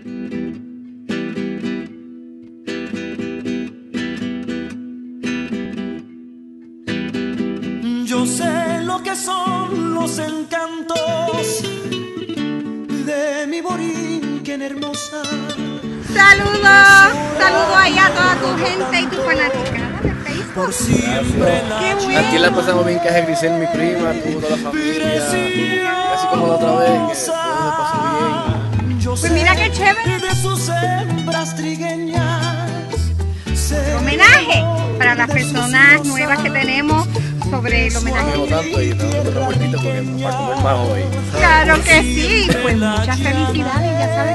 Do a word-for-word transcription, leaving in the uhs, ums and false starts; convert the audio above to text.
Yo sé lo que son los encantos de mi Borinquen hermosa. Saludos, saludos ahí a toda tu gente y tu fanaticada de Facebook. Por siempre. Qué bueno. Aquí la pasamos bien, que es Grisel, mi prima, toda la familia, así como la otra vez, que todo se pasó bien. Pues mira qué chévere. De sus hembras trigueñas. Homenaje para las personas nuevas que tenemos sobre el homenaje. No tanto y tengo que dar una vueltita porque nos va a comer más hoy. Claro que sí, pues muchas felicidades, ya sabes.